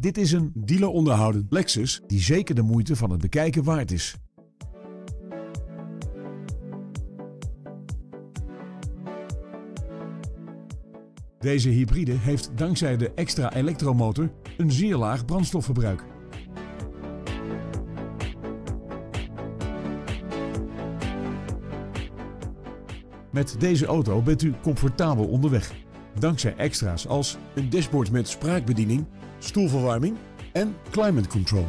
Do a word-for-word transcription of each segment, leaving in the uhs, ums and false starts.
Dit is een dealer onderhouden Lexus die zeker de moeite van het bekijken waard is. Deze hybride heeft dankzij de extra elektromotor een zeer laag brandstofverbruik. Met deze auto bent u comfortabel onderweg, dankzij extra's als een dashboard met spraakbediening, stoelverwarming en climate control.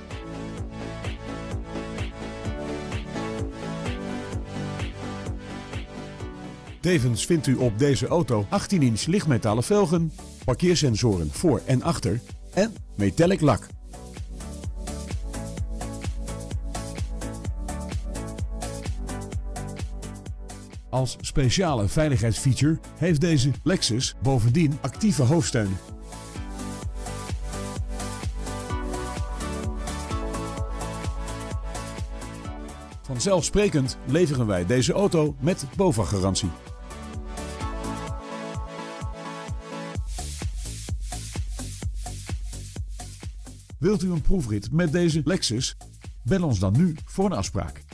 Tevens vindt u op deze auto achttien inch lichtmetalen velgen, parkeersensoren voor en achter en metallic lak. Als speciale veiligheidsfeature heeft deze Lexus bovendien actieve hoofdsteunen. Vanzelfsprekend leveren wij deze auto met BOVAG-garantie. Wilt u een proefrit met deze Lexus? Bel ons dan nu voor een afspraak.